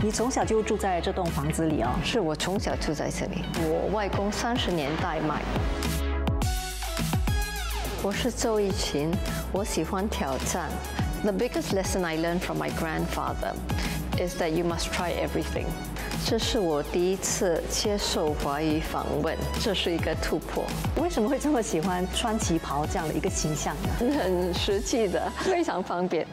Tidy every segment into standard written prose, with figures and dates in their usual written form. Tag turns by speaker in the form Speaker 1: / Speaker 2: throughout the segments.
Speaker 1: 你从小就住在这栋房子里哦？
Speaker 2: 是我从小住在这里，我外公30年代买的。我是周逸群，我喜欢挑战。The biggest lesson I learned from my grandfather is that you must try everything. 这是我第一次接受华语访问，这是一个突破。
Speaker 1: 为什么会这么喜欢穿旗袍这样的一个形象呢？
Speaker 2: 很实际的，非常方便。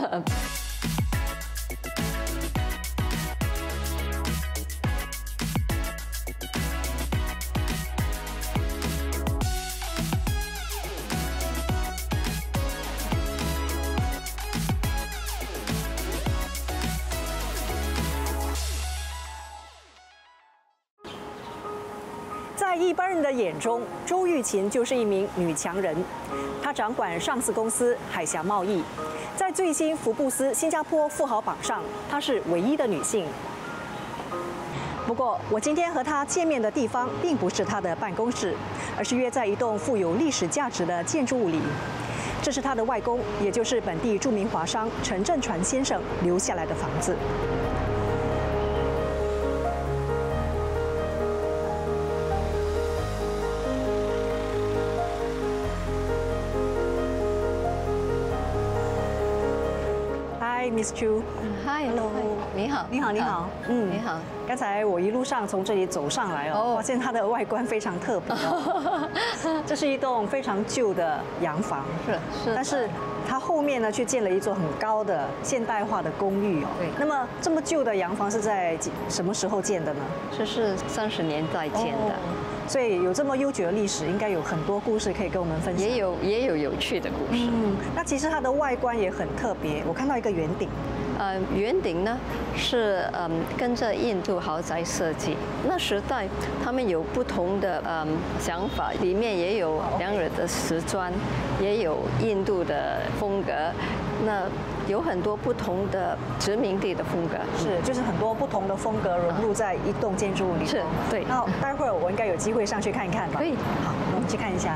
Speaker 1: 在一般人的眼中，周逸群就是一名女强人。她掌管上市公司海峡贸易，在最新福布斯新加坡富豪榜上，她是唯一的女性。不过，我今天和她见面的地方并不是她的办公室，而是约在一栋富有历史价值的建筑物里。这是她的外公，也就是本地著名华商陈振传先生留下来的房子。Miss Chu，Hello，
Speaker 2: 你好，
Speaker 1: 你好，你好，
Speaker 2: 你好。
Speaker 1: 刚才我一路上从这里走上来哦，发现它的外观非常特别哦。这是一栋非常旧的洋房，
Speaker 2: 是，
Speaker 1: 但是它后面呢却建了一座很高的现代化的公寓哦。
Speaker 2: 对。
Speaker 1: 那么这么旧的洋房是在什么时候建的呢？
Speaker 2: 这是30年代建的。
Speaker 1: 所以有这么悠久的历史，应该有很多故事可以跟我们分享。
Speaker 2: 也有有趣的故事。
Speaker 1: 那其实它的外观也很特别，我看到一个圆顶。
Speaker 2: 圆顶呢是跟着印度豪宅设计。那时代他们有不同的想法，里面也有两人的瓷砖，也有印度的风格。那有很多不同的殖民地的风格，
Speaker 1: 就是很多不同的风格融入在一栋建筑物里。
Speaker 2: 是，对。
Speaker 1: 那待会儿我应该有机会上去看一看吧？
Speaker 2: 可以。
Speaker 1: 好，我们去看一下。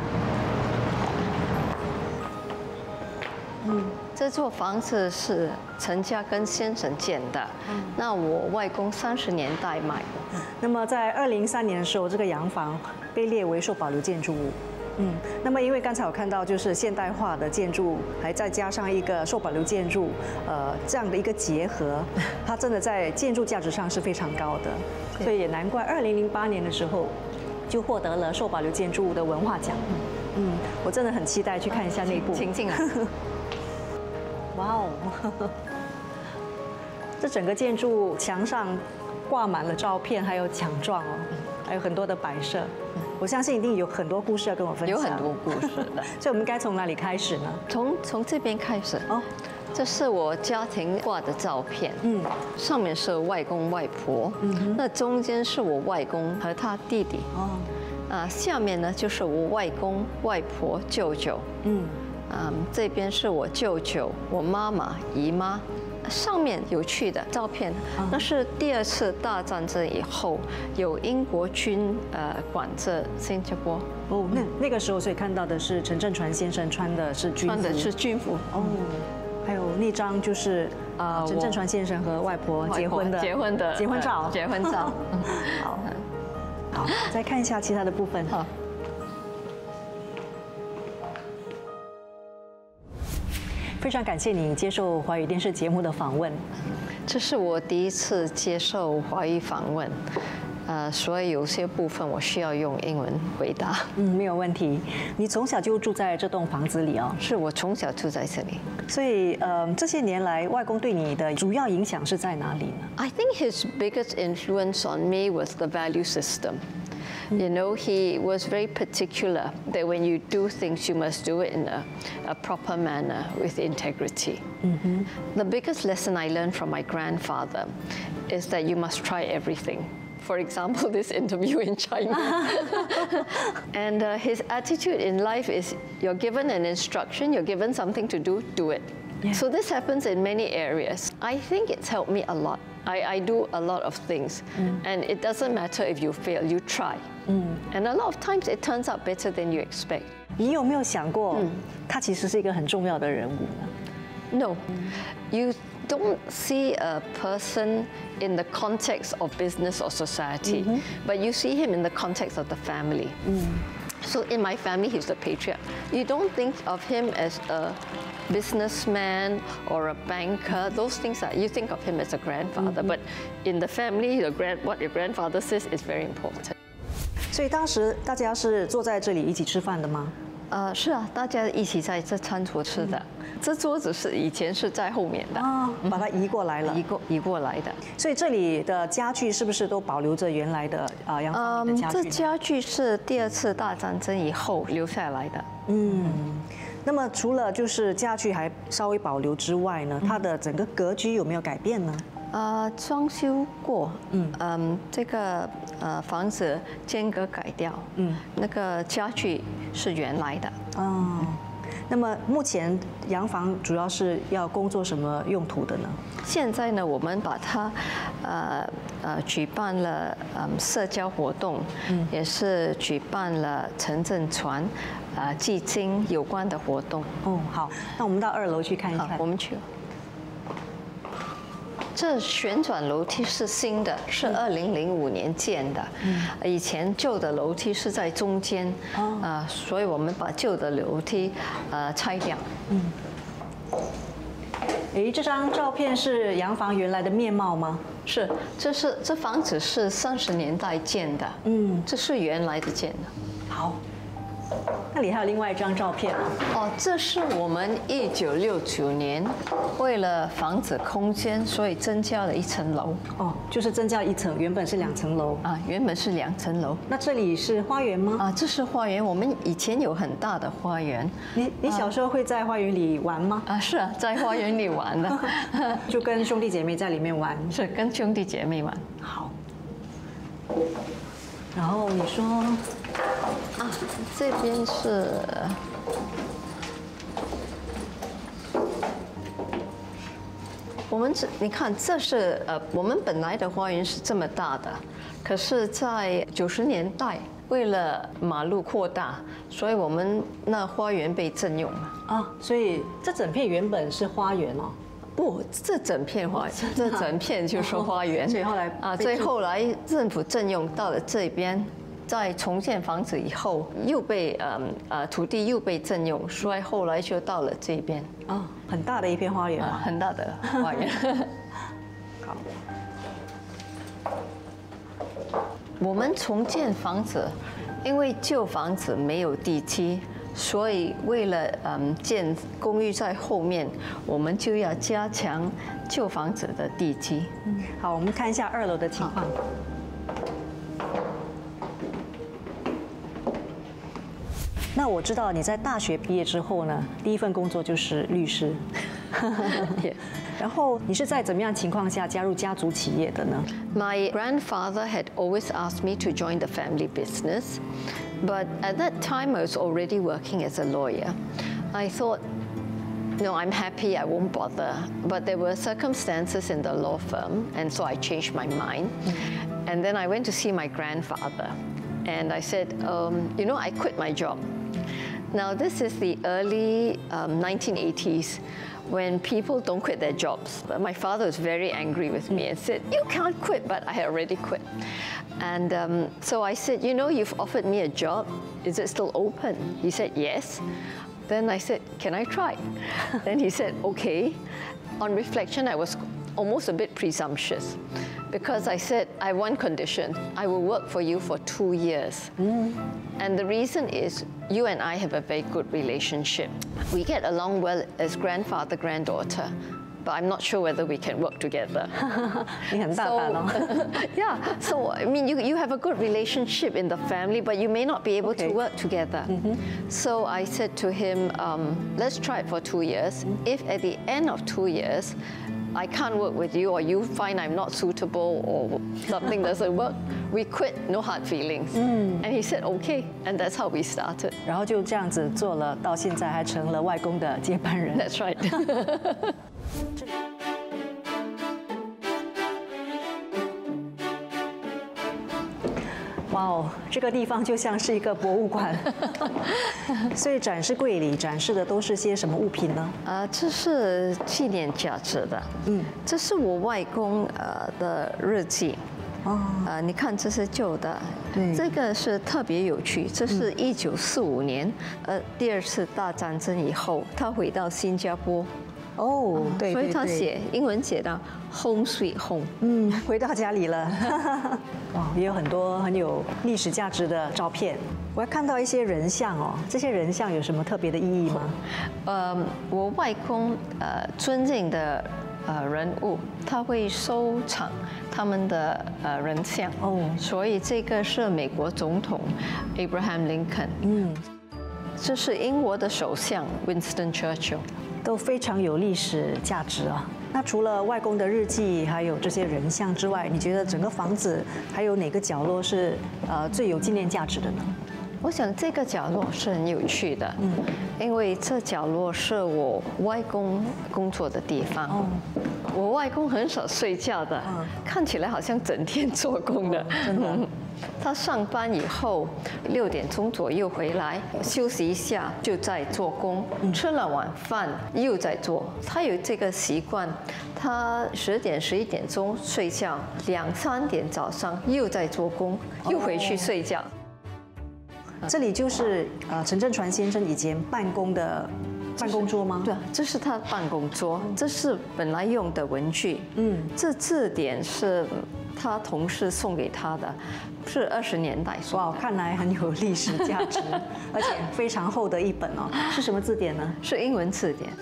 Speaker 2: 这座房子是陈家根先生建的，那我外公30年代买的。
Speaker 1: 那么在2003年的时候，这个洋房被列为受保留建筑物。那么因为刚才我看到就是现代化的建筑，还再加上一个受保留建筑，这样的一个结合，它真的在建筑价值上是非常高的，所以也难怪2008年的时候就获得了受保留建筑物的文化奖。我真的很期待去看一下内部。
Speaker 2: 请进来。
Speaker 1: 哇哦，这整个建筑墙上挂满了照片，还有奖状哦，还有很多的摆设。我相信一定有很多故事要跟我分享。
Speaker 2: 有很多故事的，
Speaker 1: 所以我们该从哪里开始呢？
Speaker 2: 从这边开始哦。这是我家庭挂的照片，上面是外公外婆，那中间是我外公和他弟弟，下面呢就是我外公外婆舅舅，这边是我舅舅、我妈妈、姨妈。上面有趣的照片，那是第2次大战争以后，有英国军管着新加坡。
Speaker 1: 哦，那个时候，所以看到的是陈振传先生穿的是军服。穿
Speaker 2: 的是军服。
Speaker 1: 哦，还有那张就是陈振传先生和外婆结婚的结婚照。
Speaker 2: 结婚照。
Speaker 1: 好，再看一下其他的部分。好。非常感谢你接受华语电视节目的访问。
Speaker 2: 这是我第一次接受华语访问，所以有些部分我需要用英文回答。
Speaker 1: 没有问题。你从小就住在这栋房子里哦？
Speaker 2: 是我从小住在这里。
Speaker 1: 所以这些年来，外公对你的主要影响是在哪里呢？
Speaker 2: I think his biggest influence on me was the value system. You know, he was very particular that when you do things, you must do it in a proper manner with integrity. The biggest lesson I learned from my grandfather is that you must try everything. For example, this interview in China. And his attitude in life is you're given an instruction, you're given something to do, do it. Yeah. So this happens in many areas. I think it's helped me a lot. I do a lot of things, and it doesn't matter if you fail, you try. And a lot of times it turns out better than you expect.
Speaker 1: 你有没有想过，他其实是一个很重要的人物呢？
Speaker 2: No. You don't see a person in the context of business or society, but you see him in the context of the family. So in my family, he's the patriarch. You don't think of him as a businessman or a banker. Those things are, you think of him as a grandfather, but in the family, what your grandfather says is very important.
Speaker 1: 所以当时大家是坐在这里一起吃饭的吗？
Speaker 2: 是啊，大家一起在这餐桌吃的。这桌子是以前是在后面的，
Speaker 1: 把它移过来了，
Speaker 2: 移过来的。
Speaker 1: 所以这里的家具是不是都保留着原来的洋房的家具？
Speaker 2: 这家具是第2次大战争以后留下来的。
Speaker 1: 那么除了就是家具还稍微保留之外呢，它的整个格局有没有改变呢？
Speaker 2: 装修过，这个房子间隔改掉，那个家具是原来的。
Speaker 1: 那么目前洋房主要是要工作什么用途的呢？
Speaker 2: 现在呢，我们把它举办了社交活动，也是举办了城镇船基金有关的活动。
Speaker 1: 好，那我们到2楼去看一看。
Speaker 2: 我们去。这旋转楼梯是新的，是2005年建的。以前旧的楼梯是在中间，所以我们把旧的楼梯拆掉。
Speaker 1: 这张照片是洋房原来的面貌吗？
Speaker 2: 是，这房子是30年代建的。这是原来的建的。
Speaker 1: 好。那里还有另外一张照片
Speaker 2: 这是我们1969年为了房子空间，所以增加了1层楼。
Speaker 1: 就是增加1层，原本是2层楼。
Speaker 2: 原本是2层楼。
Speaker 1: 那这里是花园吗？
Speaker 2: 这是花园，我们以前有很大的花园。
Speaker 1: 你小时候会在花园里玩吗？
Speaker 2: 是啊，在花园里玩的，
Speaker 1: 就跟兄弟姐妹在里面玩。
Speaker 2: 是跟兄弟姐妹玩。
Speaker 1: 好。然后你说。
Speaker 2: 这边是我们你看，这是我们本来的花园是这么大的，可是，在90年代为了马路扩大，所以我们那花园被征用了。
Speaker 1: 所以这整片原本是花园哦。
Speaker 2: 不，这整片花园，这整片就是花园。
Speaker 1: 所以后来
Speaker 2: 所以后来政府征用到了这边。在重建房子以后，又被土地又被征用，所以后来就到了这边。
Speaker 1: 很大的一片花园
Speaker 2: 很大的花园。
Speaker 1: 好，
Speaker 2: 我们重建房子，因为旧房子没有地基，所以为了建公寓在后面，我们就要加强旧房子的地基。
Speaker 1: 好，我们看一下2楼的情况。那我知道你在大学毕业之后呢，第一份工作就是律师。然后你是在怎么样情况下加入家族企业的呢？
Speaker 2: My grandfather had always asked me to join the family business, but at that time I was already working as a lawyer. I thought, no, I'm happy, I won't bother. But there were circumstances in the law firm, and so I changed my mind. And then I went to see my grandfather, and I said, you know, I quit my job. Now, this is the early 1980s when people don't quit their jobs. But my father was very angry with me and said, you can't quit, but I had already quit. And so I said, you know, you've offered me a job. Is it still open? He said, yes. Then I said, can I try? Then he said, okay. On reflection, I was almost a bit presumptuous because I said, I have one condition. I will work for you for 2 years. And the reason is you and I have a very good relationship. We get along well as grandfather, granddaughter, but I'm not sure whether we can work together. Yeah, so I mean, you have a good relationship in the family, but you may not be able to work together. So I said to him, let's try it for 2 years. If at the end of 2 years, I can't work with you, or you find I'm not suitable, or something doesn't work, we quit, no hard feelings. And he said, okay, and that's how we started.
Speaker 1: 然后就这样子做了，到现在还成了外公的接班人。
Speaker 2: That's right.
Speaker 1: 我哇哦，这个地方就像是一个博物馆。所以展示柜里展示的都是些什么物品呢？
Speaker 2: 这是纪念价值的。这是我外公的日记。你看这是旧的，
Speaker 1: 对，
Speaker 2: 这个是特别有趣。这是1945年，第2次大战争以后，他回到新加坡。
Speaker 1: 哦，对，
Speaker 2: 所以他英文写到 "Home Sweet Home"，
Speaker 1: 回到家里了。哇，也有很多很有历史价值的照片。我还看到一些人像哦，这些人像有什么特别的意义吗？
Speaker 2: 我外公尊敬的人物，他会收藏他们的人像。所以这个是美国总统 Abraham Lincoln，这是英国的首相 Winston Churchill。
Speaker 1: 都非常有历史价值啊。那除了外公的日记，还有这些人像之外，你觉得整个房子还有哪个角落是最有纪念价值的呢？
Speaker 2: 我想这个角落是很有趣的，因为这角落是我外公工作的地方。我外公很少睡觉的，看起来好像整天做工的。
Speaker 1: 真的。
Speaker 2: 他上班以后6点钟左右回来，休息一下就在做工，吃了晚饭又在做。他有这个习惯，他10点11点钟睡觉，2、3点早上又在做工，又回去睡觉。
Speaker 1: 这里就是陈振传先生以前办公的办公桌吗？
Speaker 2: 对，这是他的办公桌，这是本来用的文具。这字典是他同事送给他的，是20年代送的。
Speaker 1: 哇，看来很有历史价值，而且非常厚的一本哦。是什么字典呢？
Speaker 2: 是英文字典。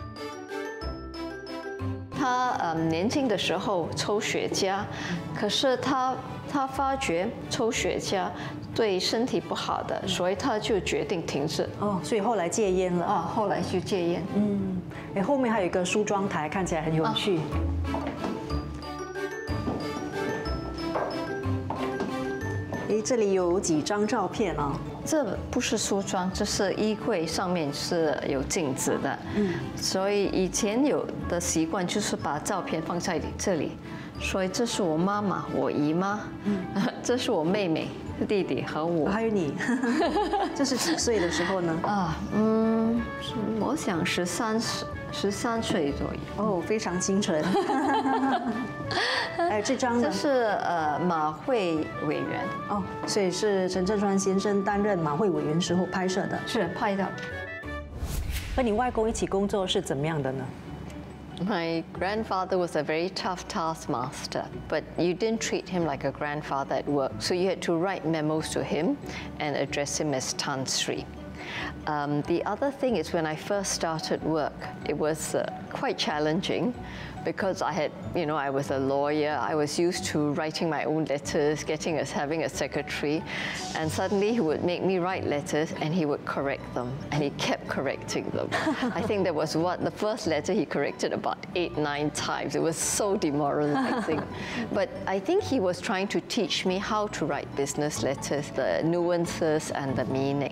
Speaker 2: 他年轻的时候抽雪茄，可是他发觉抽雪茄对身体不好的，所以他就决定停止。
Speaker 1: 所以后来戒烟了。
Speaker 2: 后来就戒烟。
Speaker 1: 后面还有一个梳妆台，看起来很有趣。这里有几张照片啊？
Speaker 2: 这不是梳妆，这是衣柜，上面是有镜子的。所以以前有的习惯就是把照片放在这里。所以这是我妈妈，我姨妈，这是我妹妹、弟弟和我。
Speaker 1: 还有你，这是几岁的时候呢？
Speaker 2: 我想13岁左右。
Speaker 1: 非常清纯。这张呢？
Speaker 2: 这是马会委员。
Speaker 1: 所以是陈振川先生担任马会委员时候拍摄的。
Speaker 2: 是拍的。
Speaker 1: 和你外公一起工作是怎么样的呢
Speaker 2: ？My grandfather was a very tough taskmaster, but you didn't treat him like a grandfather at work, so you had to write memos to him and address him as Tan Sri. The other thing is when I first started work, it was quite challenging because I was a lawyer. I was used to writing my own letters, having a secretary, and suddenly he would make me write letters and he would correct them, and he kept correcting them. I think there was the first letter he corrected about 8-9 times. It was so demoralizing. But I think he was trying to teach me how to write business letters, the nuances and the meaning.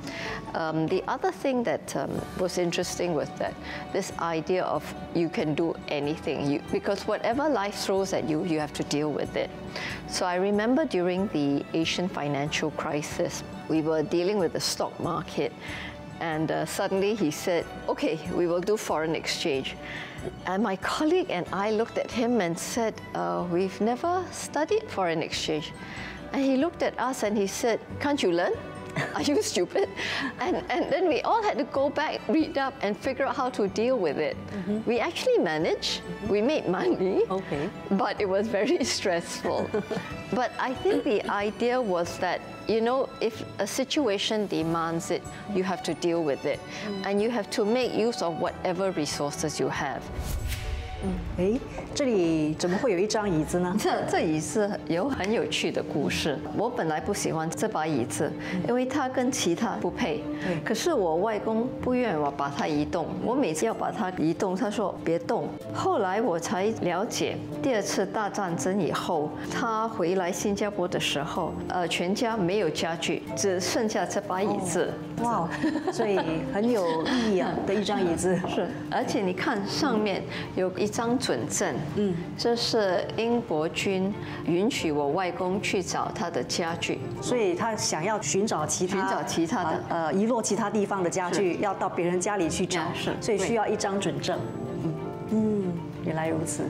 Speaker 2: The other thing that was interesting was that this idea of you can do anything, because whatever life throws at you, you have to deal with it. So I remember during the Asian financial crisis, we were dealing with the stock market, and suddenly he said, okay, we will do foreign exchange. And my colleague and I looked at him and said, we've never studied foreign exchange. And he looked at us and he said, can't you learn? Are you stupid? And then we all had to go back, read up, and figure out how to deal with it. We actually managed. We made money.
Speaker 1: Okay.
Speaker 2: But it was very stressful. But I think the idea was that, if a situation demands it, you have to deal with it. And you have to make use of whatever resources you have.
Speaker 1: 这里怎么会有一张椅子呢？
Speaker 2: 这椅子有很有趣的故事。我本来不喜欢这把椅子，因为它跟其他不配。可是我外公不愿意我把它移动，我每次要把它移动，他说别动。后来我才了解，第2次大战争以后，他回来新加坡的时候，全家没有家具，只剩下这把椅子。
Speaker 1: 哇，所以很有意义的一张椅子。
Speaker 2: 是，而且你看上面有一一张准证，这是英国军允许我外公去找他的家具，
Speaker 1: 所以他想要寻找其他的遗落其他地方的家具，要到别人家里去找，所以需要一张准证。原来如此。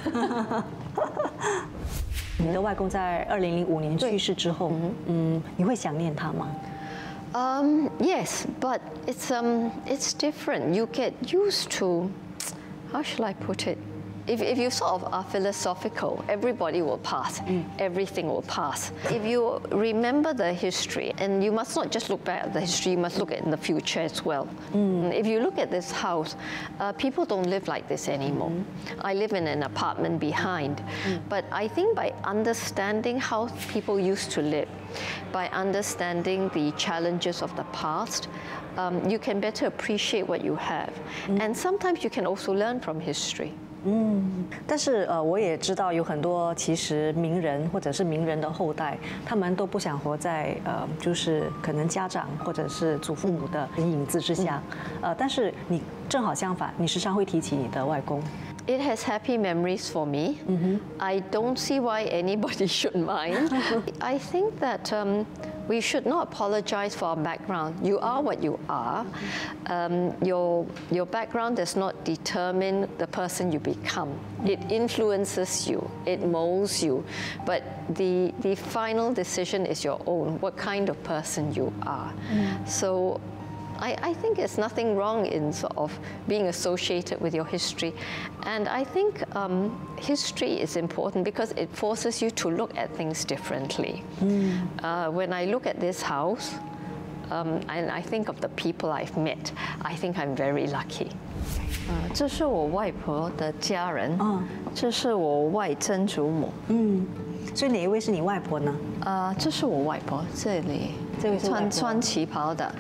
Speaker 1: 你的外公在2005年去世之后，你会想念他吗？
Speaker 2: Yes, but it's different. You get used to, how shall I put it? If you sort of are philosophical, everybody will pass. Everything will pass. If you remember the history, and you must not just look back at the history, you must look at the future as well. If you look at this house, people don't live like this anymore. I live in an apartment behind. But I think by understanding how people used to live, by understanding the challenges of the past, you can better appreciate what you have. And sometimes you can also learn from history.
Speaker 1: 但是我也知道有很多其实名人或者是名人的后代，他们都不想活在就是可能家长或者是祖父母的影子之下。但是你正好相反，你时常会提起你的外公。
Speaker 2: It has happy memories for me. I don't see why anybody should mind. I think that we should not apologize for our background. You are what you are. Your background does not determine the person you become. It influences you. It molds you. But the final decision is your own. What kind of person you are. So. I think there's nothing wrong in sort of being associated with your history. And I think history is important because it forces you to look at things differently. When I look at this house, and I think of the people I've met, I think I'm very lucky. 这是我外婆的家人，这是我外曾祖母。
Speaker 1: 所以哪一位是你外婆呢？
Speaker 2: 这是我外婆，这里这个穿旗袍的，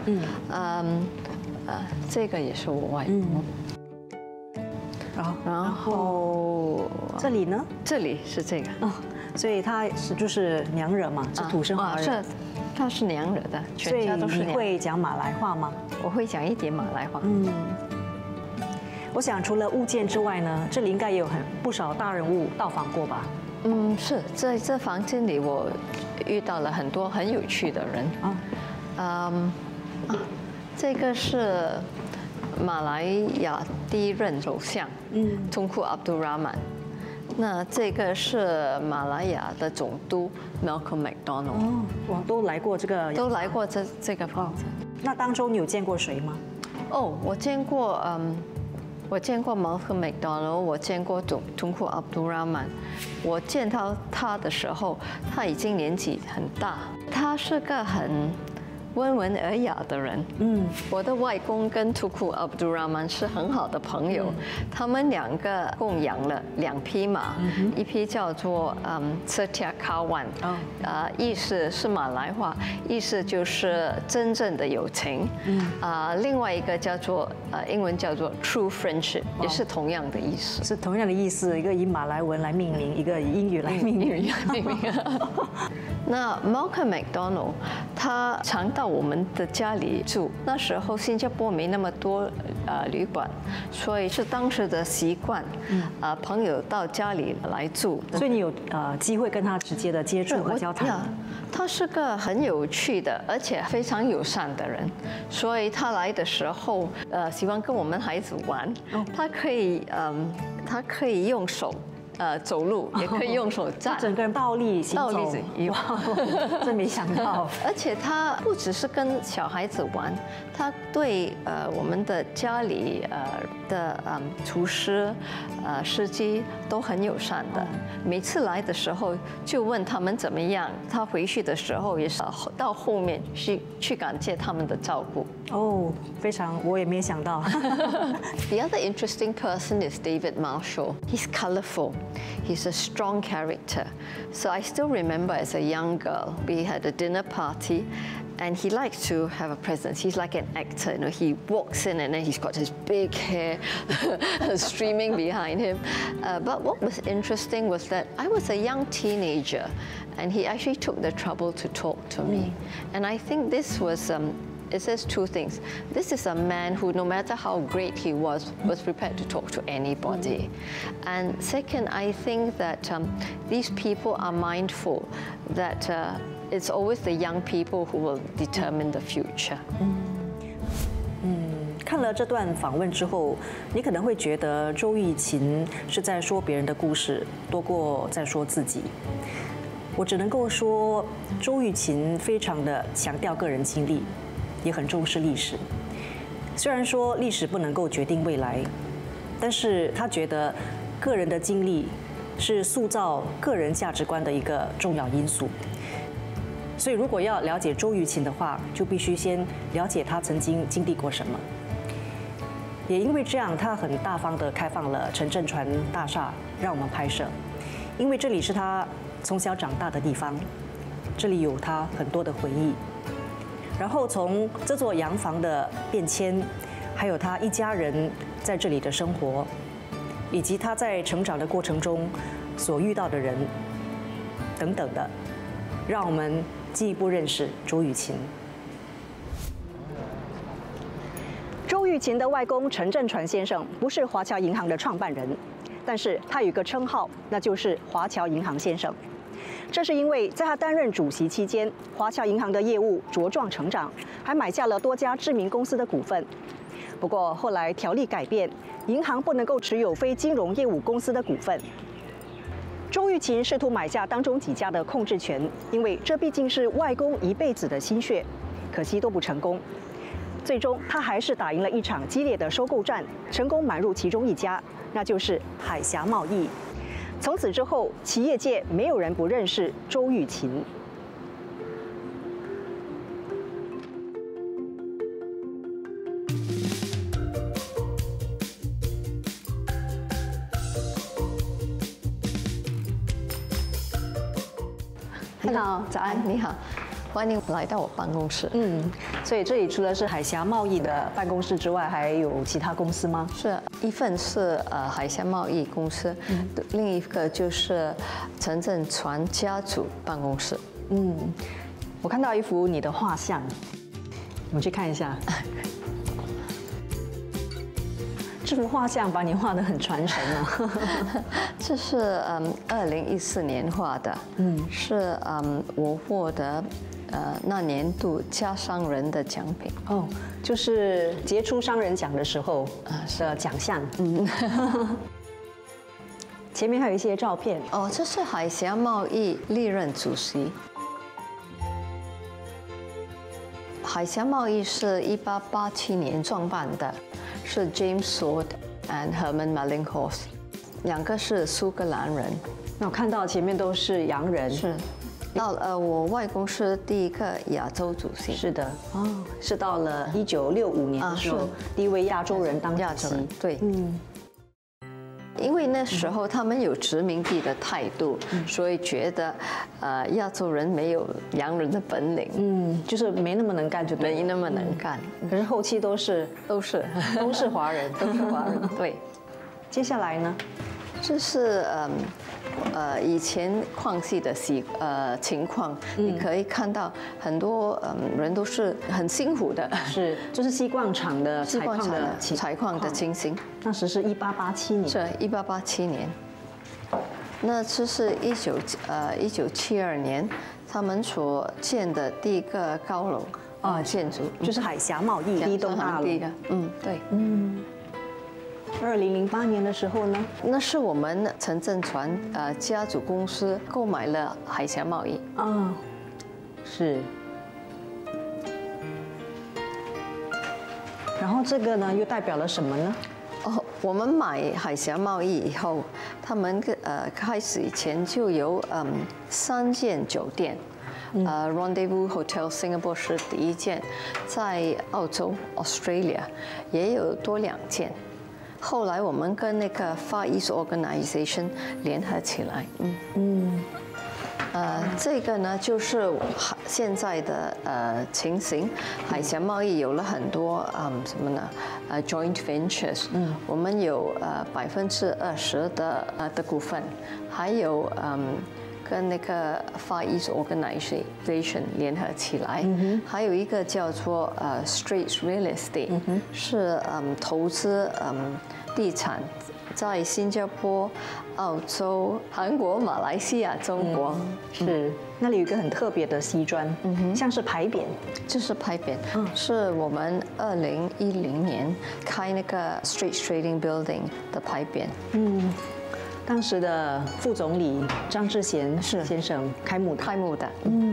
Speaker 2: 这个也是我外婆。然后
Speaker 1: 这里呢？
Speaker 2: 这里是这个。
Speaker 1: 所以她是就是娘惹嘛，是土生华人。
Speaker 2: 她是娘惹的，全家都是娘。所以你
Speaker 1: 会讲马来话吗？
Speaker 2: 我会讲一点马来话。我
Speaker 1: 想除了物件之外呢，这里应该也有不少大人物到访过吧？
Speaker 2: 是在这房间里，我遇到了很多很有趣的人。这个是马来亚第一任首相Tunku Abdul Rahman。那这个是马来亚的总督 Malcolm McDonald。
Speaker 1: 我都来过这个。
Speaker 2: 都来过这个房子。
Speaker 1: 那当中你有见过谁吗？
Speaker 2: 我见过我见过 Malcolm McDonald， 我见过Tunku Abdul Rahman。我见到他的时候，他已经年纪很大。他是个很温文尔雅的人。我的外公跟Tunku Abdul Rahman是很好的朋友。他们两个共养了2匹马，一匹叫做Setia Kawan， 意思是马来话，意思就是真正的友情。另外一个叫做英文叫做 True Friendship， 也是同样的意思。
Speaker 1: 是同样的意思，一个以马来文来命名，一个以英语来命名。
Speaker 2: 那 Malcolm McDonald 他常到我们的家里住，那时候新加坡没那么多旅馆，所以是当时的习惯。朋友到家里来住，
Speaker 1: 所以你有机会跟他直接的接触和交谈。
Speaker 2: 他是个很有趣的，而且非常友善的人，所以他来的时候，喜欢跟我们孩子玩。他可以用手。走路也可以用手站，
Speaker 1: 整个人倒立行走。哇，真没想到。
Speaker 2: 而且他不只是跟小孩子玩，他对我们的家里的厨师、司机都很友善的。每次来的时候就问他们怎么样，他回去的时候也是到后面去感谢他们的照顾。
Speaker 1: 非常，我也没想到。
Speaker 2: The other interesting person is David Marshall. He's colorful. He's a strong character. So I still remember as a young girl, we had a dinner party and he likes to have a presence. He's like an actor, you know, he walks in and then he's got his big hair streaming behind him. But what was interesting was that I was a young teenager and he actually took the trouble to talk to me. And I think this was it says two things. This is a man who, no matter how great he was prepared to talk to anybody. And second, I think that these people are mindful that it's always the young people who will determine the future.
Speaker 1: 看了这段访问之后，你可能会觉得周玉琴是在说别人的故事，多过在说自己。我只能够说，周玉琴非常的强调个人经历，也很重视历史。虽然说历史不能够决定未来，但是他觉得个人的经历是塑造个人价值观的一个重要因素。所以，如果要了解周玉琴的话，就必须先了解他曾经经历过什么。也因为这样，他很大方地开放了陈振传大厦，让我们拍摄。因为这里是他从小长大的地方，这里有他很多的回忆。然后从这座洋房的变迁，还有他一家人在这里的生活，以及他在成长的过程中所遇到的人等等的，让我们进一步认识周玉琴。周玉琴的外公陈振传先生不是华侨银行的创办人，但是他有一个称号，那就是华侨银行先生。这是因为在他担任主席期间，华侨银行的业务茁壮成长，还买下了多家知名公司的股份。不过后来条例改变，银行不能够持有非金融业务公司的股份。周玉琴试图买下当中几家的控制权，因为这毕竟是外公一辈子的心血，可惜都不成功。最终，他还是打赢了一场激烈的收购战，成功买入其中一家，那就是海峡贸易。从此之后，企业界没有人不认识周玉琴。你好，早安，
Speaker 2: 你好。欢迎来到我办公室。
Speaker 1: 所以这里除了是海峡贸易的办公室之外，还有其他公司吗？
Speaker 2: 是一份是海峡贸易公司，另一个就是陈振传家族办公室。
Speaker 1: 我看到一幅你的画像，我们去看一下。这幅画像把你画得很传神啊！
Speaker 2: 这是2014年画的，是我获得那年度佳商人的奖品。
Speaker 1: 哦，就是杰出商人奖的时候的奖项。前面还有一些照片。
Speaker 2: 哦，这是海峡贸易历任主席。海峡贸易是1887年创办的。是 James Sword and Herman Mellinghorst， 两个是苏格兰人。
Speaker 1: 那我看到前面都是洋人。是。
Speaker 2: 到我外公是第一个亚洲主席。
Speaker 1: 是的。哦，是到了1965年的时候，第一位亚洲人当主席。
Speaker 2: 对。因为那时候他们有殖民地的态度，所以觉得亚洲人没有洋人的本领，
Speaker 1: 就是没那么能干，就对，
Speaker 2: 没那么能干。
Speaker 1: 可是后期都是华人，
Speaker 2: 都是华人。对，
Speaker 1: 接下来呢？
Speaker 2: 这是以前矿系的情况，你可以看到很多人都是很辛苦的，
Speaker 1: 就是锡矿厂的
Speaker 2: 采矿的情形。
Speaker 1: 那时是1887年，
Speaker 2: 是1887年。那这是1972年他们所建的第一个高楼建筑，
Speaker 1: 就是海峡贸易第一栋大楼。
Speaker 2: 对。
Speaker 1: 2008年的时候呢，
Speaker 2: 那是我们陈振传家族公司购买了海峡贸易。
Speaker 1: 是。然后这个呢，又代表了什么呢？
Speaker 2: 我们买海峡贸易以后，他们开始以前就有3间酒店。Rendezvous Hotel Singapore 是第一间，在澳洲 Australia 也有多2间。后来我们跟那个 Far East Organization 联合起来，这个呢就是现在的情形，海峡贸易有了很多什么呢？joint ventures，我们有20%的股份，还有跟那个 Far East Organization 联合起来，还有一个叫做Straits Real Estate，是投资地产，在新加坡、澳洲、韩国、马来西亚、中国。
Speaker 1: 是那里有一个很特别的西砖，像是牌匾，
Speaker 2: 这是牌匾，是我们2010年开那个 Straits Trading Building 的牌匾。
Speaker 1: 当时的副总理张志贤先生开幕的。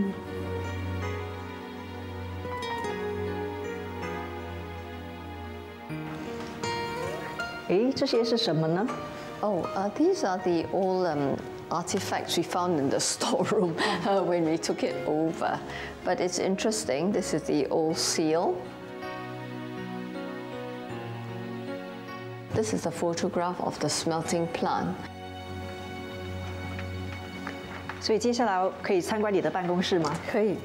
Speaker 1: 这些是什么呢？
Speaker 2: These are the old artifacts we found in the storeroom when we took it over. But it's interesting. This is the old seal. This is a photograph of the smelting plant.
Speaker 1: 所以接下来可以参观你的办公室吗？
Speaker 2: 可以。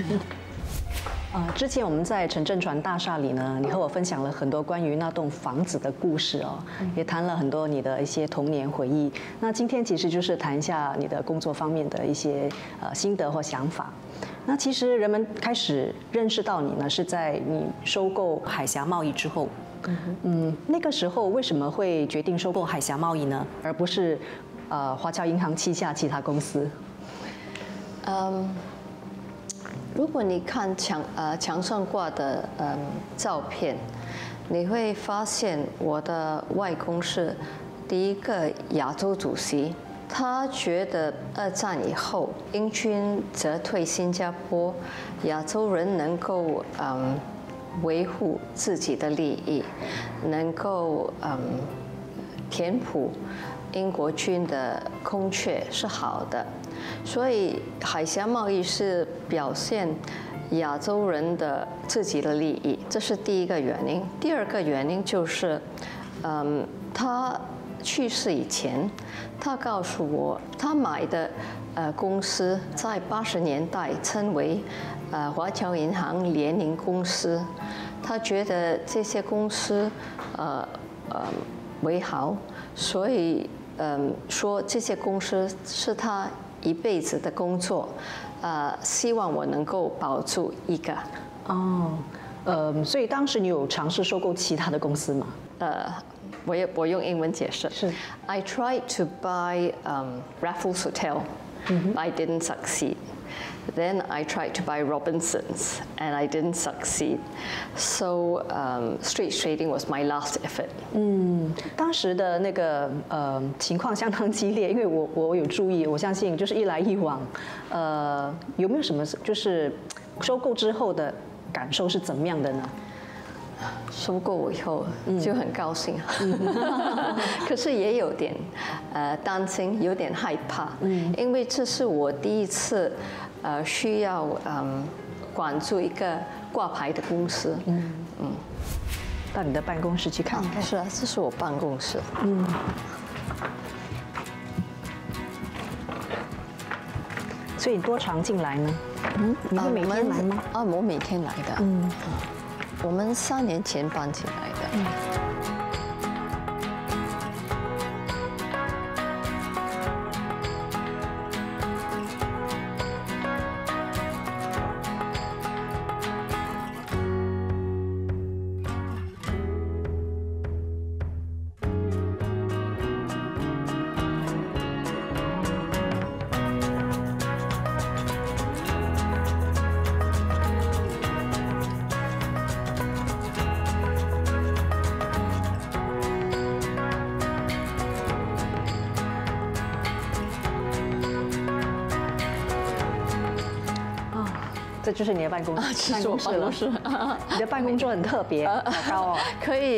Speaker 1: 之前我们在陈振传大厦里呢，你和我分享了很多关于那栋房子的故事哦，也谈了很多你的一些童年回忆。那今天其实就是谈一下你的工作方面的一些心得或想法。那其实人们开始认识到你呢，是在你收购海峡贸易之后。那个时候为什么会决定收购海峡贸易呢，而不是华侨银行旗下其他公司？
Speaker 2: 如果你看墙上挂的照片，你会发现我的外公是第一个亚洲主席。他觉得2战以后英军撤退新加坡，亚洲人能够维护自己的利益，能够填补英国军的空缺是好的。所以海峡贸易是表现亚洲人的自己的利益，这是第一个原因。第二个原因就是，他去世以前，他告诉我，他买的公司在80年代称为华侨银行联营公司，他觉得这些公司为好，所以说这些公司是他一辈子的工作，希望我能够保住一个。
Speaker 1: 所以当时你有尝试收购其他的公司吗？
Speaker 2: 我用英文解释。是。I tried to buy Raffles Hotel, but I didn't succeed. Then I tried to buy Robinsons, and I didn't succeed. So Straits Trading was my last effort.
Speaker 1: 当时的那个情况相当激烈，因为我有注意，我相信就是一来一往，有没有什么就是收购之后的感受是怎么样的呢？
Speaker 2: 收购以后就很高兴，可是也有点担心，有点害怕，因为这是我第一次需要管住一个挂牌的公司。
Speaker 1: 到你的办公室去看看。
Speaker 2: 是啊，这是我办公室。
Speaker 1: 所以你多常进来呢？你会每天来吗？
Speaker 2: 我每天来的。我们3年前搬进来的。
Speaker 1: 这就是你的办公室，办公室了。你的办公桌很特别，好高哦。
Speaker 2: 可以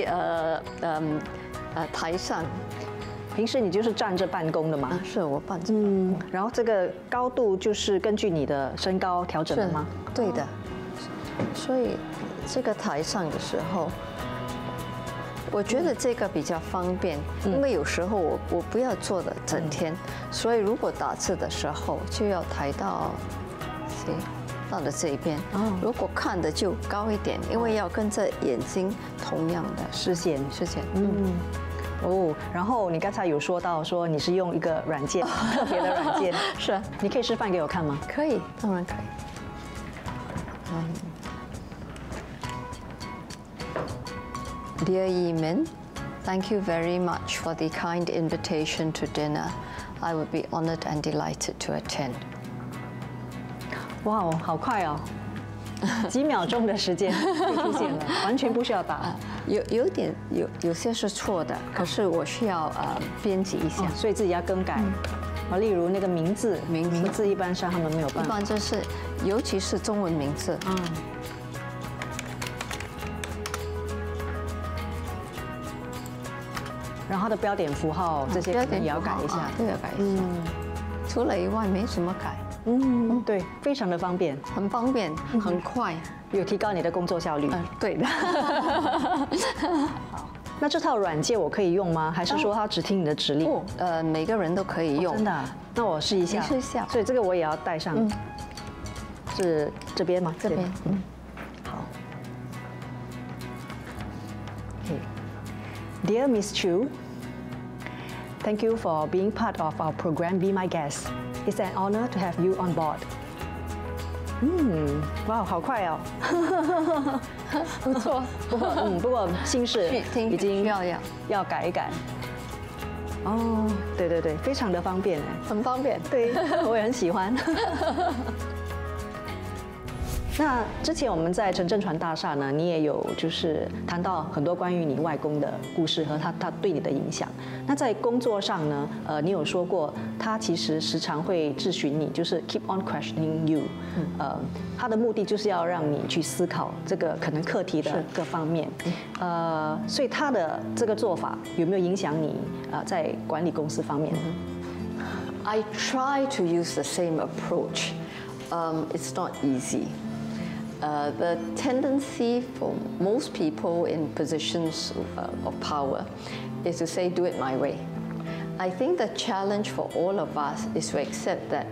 Speaker 2: 台上。
Speaker 1: 平时你就是站着办公的吗？
Speaker 2: 是我办着。
Speaker 1: 然后这个高度就是根据你的身高调整的吗？
Speaker 2: 对的。所以这个台上的时候，我觉得这个比较方便，因为有时候我不要坐的整天，所以如果打字的时候就要抬到到了这一边，如果看的就高一点，因为要跟着眼睛同样的
Speaker 1: 视线。 哦，然后你刚才有说到说你是用一个软件，特别的软件，
Speaker 2: 是，
Speaker 1: 你可以示范给我看吗？
Speaker 2: 可以，当然可以。Dear Yimin, thank you very much for the kind invitation to dinner. I would be honored and delighted to attend.
Speaker 1: 哇哦，好快哦，几秒钟的时间就出现了，完全不需要打。
Speaker 2: 有些是错的，可是我需要编辑一下，
Speaker 1: 所以自己要更改。例如那个名字一般上他们没有办法。
Speaker 2: 一般就是，尤其是中文名字。
Speaker 1: 然后它的标点符号这些可能也要改一下，
Speaker 2: 都要改一下。除了以外没什么改。
Speaker 1: 对，非常的方便，
Speaker 2: 很方便，很快，
Speaker 1: 有提高你的工作效率。
Speaker 2: 对的。
Speaker 1: 好，那这套软件我可以用吗？还是说它只听你的指令？
Speaker 2: 每个人都可以用。
Speaker 1: 真的？那我试一下。
Speaker 2: 试一下。
Speaker 1: 所以这个我也要带上。是这边吗？
Speaker 2: 这边。
Speaker 1: 好。Dear Miss Chu, thank you for being part of our program. Be my guest. It's an honor to have you on board. 哇，好快哦！
Speaker 2: 不错，
Speaker 1: 不过心事已经要改一改。哦，对，非常的方便哎，
Speaker 2: 很方便，
Speaker 1: 对，我也很喜欢。那之前我们在城镇传大厦呢，你也有就是谈到很多关于你外公的故事和他对你的影响。那在工作上呢，你有说过他其实时常会质询你，就是 keep on questioning you，他的目的就是要让你去思考这个可能课题的各方面。所以他的这个做法有没有影响你在管理公司方面呢
Speaker 2: ？I try to use the same approach. It's not easy. The tendency for most people in positions of power is to say, do it my way. I think the challenge for all of us is to accept that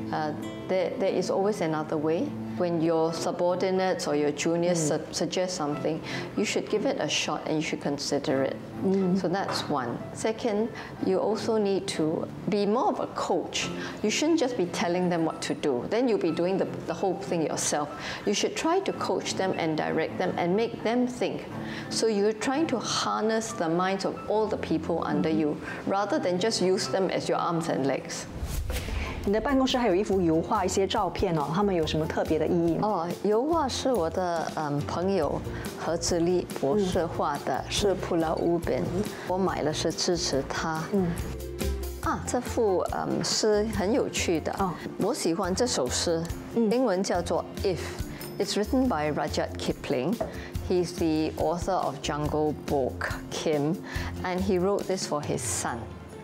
Speaker 2: there is always another way. When your subordinates or your juniors suggest something, you should give it a shot and you should consider it. So that's one. Second, you also need to be more of a coach. You shouldn't just be telling them what to do. Then you'll be doing the whole thing yourself. You should try to coach them and direct them and make them think. So you're trying to harness the minds of all the people under you, rather than just use them as your arms and legs.
Speaker 1: 你的办公室还有一幅油画，一些照片哦，它们有什么特别的意义吗？
Speaker 2: 油画是我的朋友何志立博士画的，是普拉乌本，我买了是支持他。这幅诗很有趣的，我喜欢这首诗，英文叫做 If. It's written by Rudyard Kipling. He's the author of Jungle Book, Kim, and he wrote this for his son.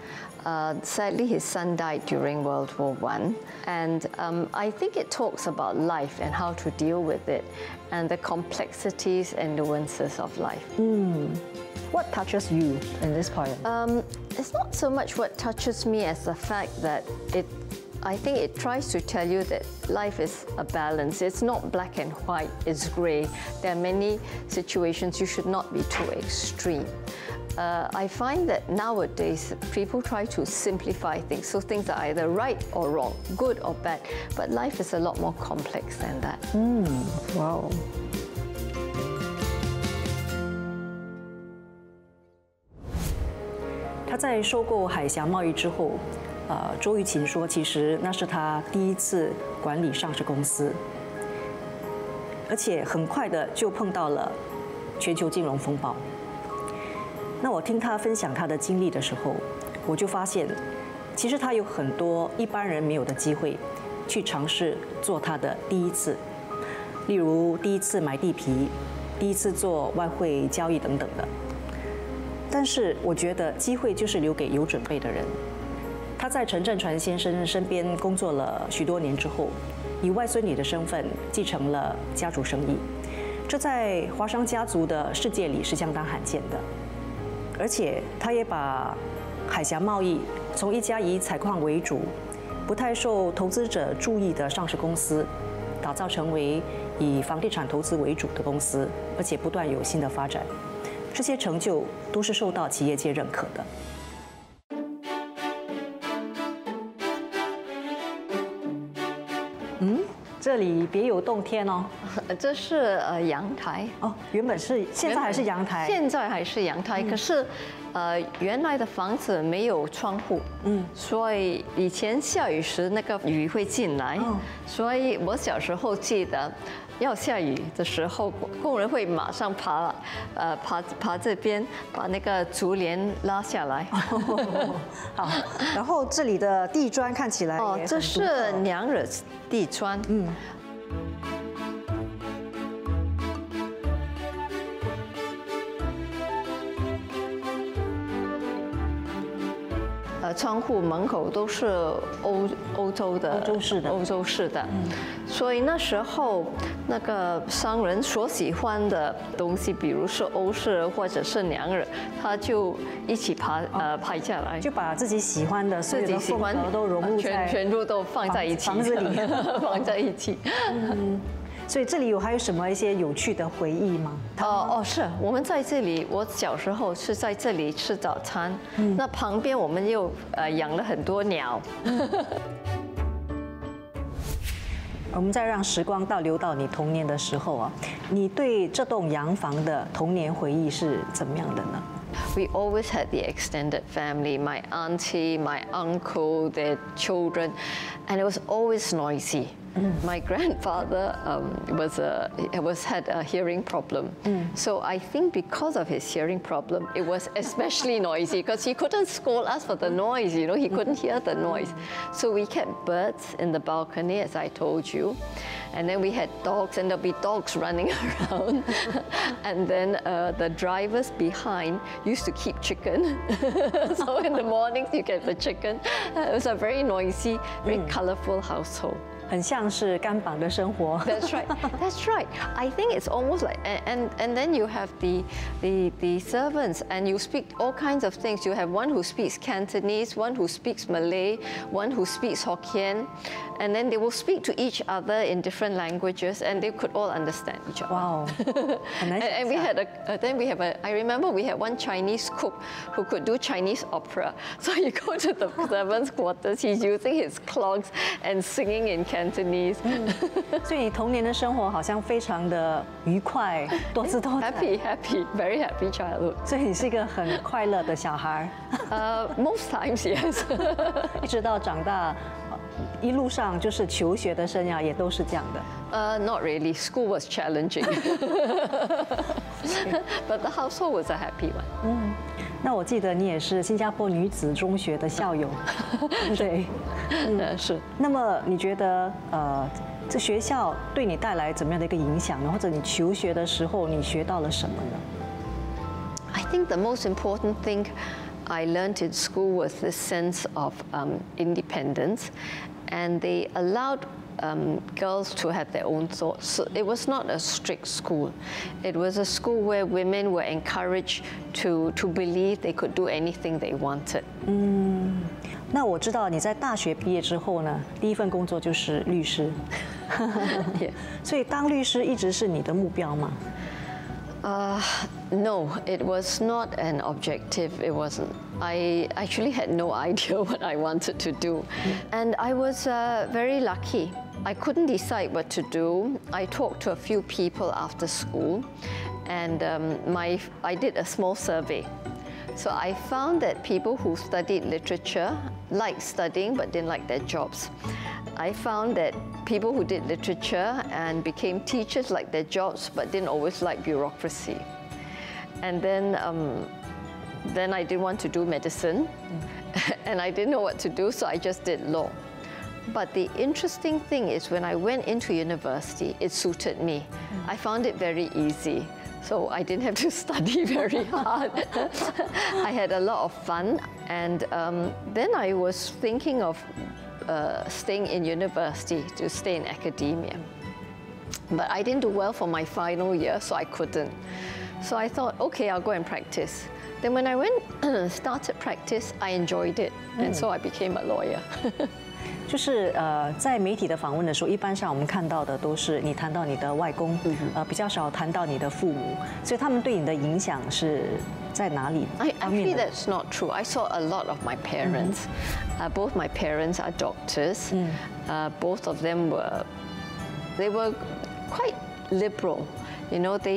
Speaker 2: Sadly, his son died during World War I, and I think it talks about life and how to deal with it, and the complexities and nuances of life.
Speaker 1: What touches you in this poem?
Speaker 2: It's not so much what touches me as the fact that I think it tries to tell you that life is a balance. It's not black and white, it's gray. There are many situations you should not be too extreme. I find that nowadays people try to simplify things, so things are either right or wrong, good or bad, but life is a lot more complex than that.
Speaker 1: Wow. 他在收购海峡贸易之后，周玉琴说，其实那是他第一次管理上市公司，而且很快的就碰到了全球金融风暴。那我听他分享他的经历的时候，我就发现，其实他有很多一般人没有的机会，去尝试做他的第一次，例如第一次买地皮，第一次做外汇交易等等的。但是我觉得机会就是留给有准备的人。他在陈振传先生身边工作了许多年之后，以外孙女的身份继承了家族生意，这在华商家族的世界里是相当罕见的。而且他也把海峡贸易从一家以采矿为主、不太受投资者注意的上市公司，打造成为以房地产投资为主的公司，而且不断有新的发展。 这些成就都是受到企业界认可的。这里别有洞天哦。
Speaker 2: 这是阳台
Speaker 1: 哦，原本是，现在还是阳台。
Speaker 2: 现在还是阳台，可是原来的房子没有窗户，所以以前下雨时那个雨会进来，所以我小时候记得。要下雨的时候，工人会马上爬这边，把那个竹帘拉下来。
Speaker 1: 好，然后这里的地砖看起来也很独特。
Speaker 2: 这是娘惹地砖。窗户门口都是欧洲式的，所以那时候那个商人所喜欢的东西，比如是欧式或者是娘惹，他就一起拍下来，
Speaker 1: 就把自己喜欢的所有的风格都融入在
Speaker 2: 全部都放在一起，
Speaker 1: 房子里
Speaker 2: 放在一起。
Speaker 1: 所以这里还有什么一些有趣的回忆吗？
Speaker 2: 是我们在这里，我小时候是在这里吃早餐。那旁边我们又养了很多鸟。
Speaker 1: 我们再让时光倒流到你童年的时候啊，你对这栋洋房的童年回忆是怎么样的呢
Speaker 2: ？We always had the extended family, my auntie, my uncle, their children, and it was always noisy. My grandfather had a hearing problem, so I think because of his hearing problem, it was especially noisy because he couldn't scold us for the noise. You know, he couldn't hear the noise. So we kept birds in the balcony, as I told you, and then we had dogs, and there'll be dogs running around, and then the drivers behind used to keep chicken. So in the mornings you get the chicken. It was a very noisy, very colorful household.
Speaker 1: 很像是甘榜的生活。
Speaker 2: That's right. That's right. I think it's almost like, and then you have the servants, and you speak all kinds of things. You have one who speaks Cantonese, one who speaks Malay, one who speaks Hokkien, and then they will speak to each other in different languages, and they could all understand each other.
Speaker 1: Wow.
Speaker 2: And we have I remember we had one Chinese cook who could do Chinese opera. So you go to the servants' quarters, he's using his clogs and singing in Cantonese.
Speaker 1: 所以你童年的生活好像非常的愉快，多姿多彩。
Speaker 2: Happy, very happy childhood.
Speaker 1: 所以你是一个很快乐的小孩。
Speaker 2: Most times, yes.
Speaker 1: 一直到长大，一路上就是求学的生涯也都是这样的。
Speaker 2: Not really. School was challenging, but the household was a happy one.
Speaker 1: 那我记得你也是新加坡女子中学的校友，对，
Speaker 2: 是。
Speaker 1: 那么你觉得这学校对你带来怎么样的一个影响呢？或者你求学的时候你学到了什么呢？
Speaker 2: I think the most important thing I learned in school was this sense of independence, and they allowed girls to have their own thoughts. So it was not a strict school. It was a school where women were encouraged to believe they could do anything they wanted.
Speaker 1: 那我知道你在大学毕业之后呢，第一份工作就是律师。所以当律师一直是你的目标吗？
Speaker 2: No, it was not an objective. It wasn't. I actually had no idea what I wanted to do. And I was very lucky. I couldn't decide what to do. I talked to a few people after school, and I did a small survey. So I found that people who studied literature liked studying but didn't like their jobs. I found that people who did literature and became teachers liked their jobs but didn't always like bureaucracy. And then I didn't want to do medicine, and I didn't know what to do, so I just did law. But the interesting thing is when I went into university, it suited me. I found it very easy. So I didn't have to study very hard. I had a lot of fun, and then I was thinking of staying in university, to stay in academia. But I didn't do well for my final year, so I couldn't. So I thought, okay, I'll go and practice. Then when I started practice, I enjoyed it, and so I became a lawyer.
Speaker 1: 就是在媒体的访问的时候，一般上我们看到的都是你谈到你的外公，比较少谈到你的父母，所以他们对你的影响是在哪里？
Speaker 2: Actually, that's not true. I saw a lot of my parents. Both my parents are doctors. Both of them they were quite liberal. You know, they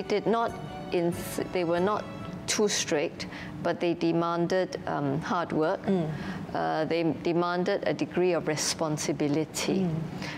Speaker 2: were not too strict, but they demanded hard work. They demanded a degree of responsibility.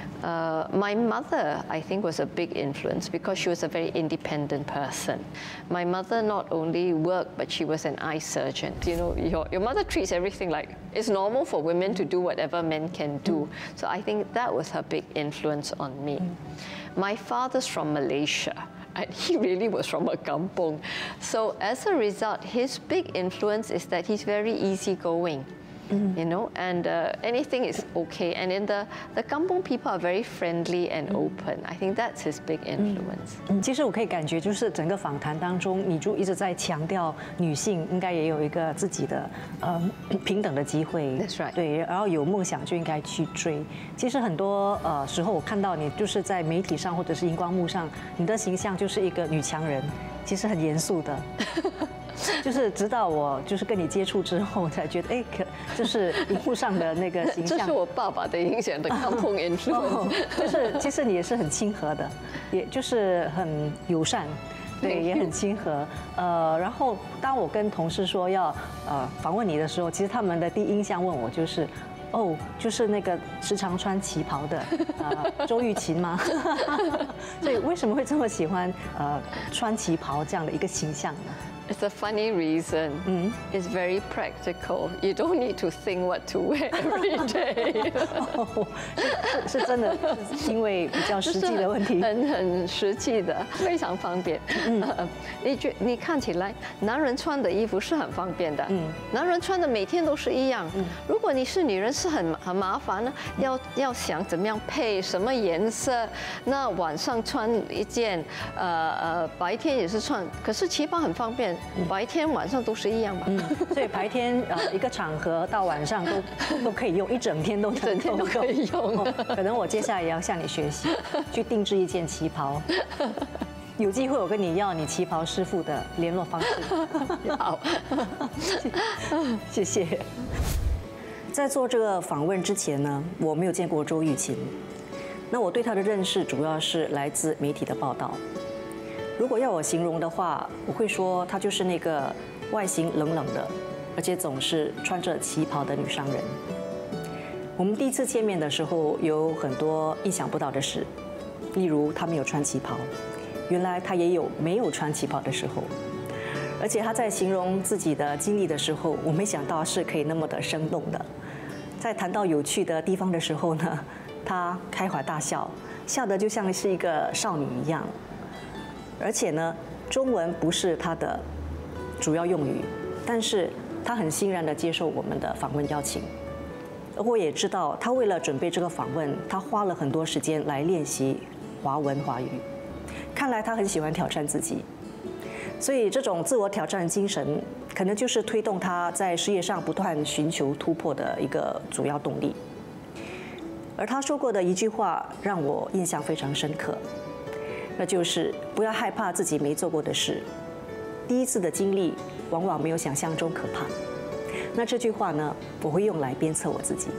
Speaker 2: My mother, I think, was a big influence because she was a very independent person. My mother not only worked, but she was an eye surgeon. You know, your mother treats everything like it's normal for women to do whatever men can do. So I think that was her big influence on me. My father's from Malaysia. And he really was from a kampong. So as a result, his big influence is that he's very easygoing. You know, and anything is okay. And in the kampong people are very friendly and open. I think that's his big influence.
Speaker 1: 其实我可以感觉，就是整个访谈当中，你就一直在强调女性应该也有一个自己的平等的机会。
Speaker 2: That's right.
Speaker 1: 对，然后有梦想就应该去追。其实很多时候我看到你就是在媒体上或者是荧光幕上，你的形象就是一个女强人，其实很严肃的。就是直到我就是跟你接触之后，才觉得哎，就是荧幕上的那个形象。
Speaker 2: 这是我爸爸的影响的kampong influence。
Speaker 1: 就是其实你也是很亲和的，也就是很友善，对，也很亲和。然后当我跟同事说要访问你的时候，其实他们的第一印象问我就是。哦，就是那个时常穿旗袍的周玉琴吗？所以为什么会这么喜欢穿旗袍这样的一个形象呢？
Speaker 2: It's a funny reason. It's very practical. You don't need to think what to wear every day.
Speaker 1: 是真的，因为比较实际的问题。
Speaker 2: 很实际的，非常方便。你看起来，男人穿的衣服是很方便的。男人穿的每天都是一样。如果你是女人，是很麻烦呢。要想怎么样配什么颜色，那晚上穿一件，白天也是穿。可是旗袍很方便。 白天晚上都是一样吧，
Speaker 1: 所以白天一个场合到晚上都可以用，一整天都
Speaker 2: 可以用。
Speaker 1: 可能我接下来也要向你学习，去定制一件旗袍。有机会我跟你要你旗袍师傅的联络方式。
Speaker 2: 好，
Speaker 1: 谢谢。在做这个访问之前呢，我没有见过周玉琴，那我对她的认识主要是来自媒体的报道。 如果要我形容的话，我会说她就是那个外形冷冷的，而且总是穿着旗袍的女商人。我们第一次见面的时候，有很多意想不到的事，例如她没有穿旗袍，原来她也有没有穿旗袍的时候。而且她在形容自己的经历的时候，我没想到是可以那么的生动的。在谈到有趣的地方的时候呢，她开怀大笑，笑得就像是一个少女一样。 而且呢，中文不是他的主要用语，但是他很欣然地接受我们的访问邀请。而我也知道，他为了准备这个访问，他花了很多时间来练习华文华语。看来他很喜欢挑战自己，所以这种自我挑战的精神，可能就是推动他在事业上不断寻求突破的一个主要动力。而他说过的一句话让我印象非常深刻。 那就是不要害怕自己没做过的事，第一次的经历往往没有想象中可怕。那这句话呢，我会用来鞭策我自己。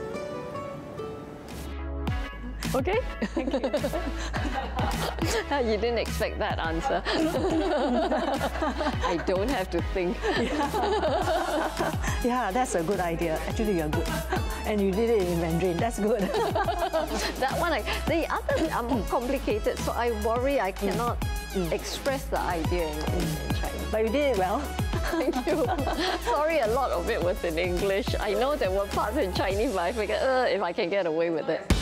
Speaker 2: Okay. You didn't expect that answer. I don't have to think.
Speaker 1: Yeah, that's a good idea. Actually, you're good, and you did it in Mandarin. That's good.
Speaker 2: That one, the others are more complicated, so I worry I cannot express the idea in Chinese.
Speaker 1: But you did it well.
Speaker 2: Thank you. Sorry, a lot of it was in English. I know there were parts in Chinese, but I figured if I can get away with it.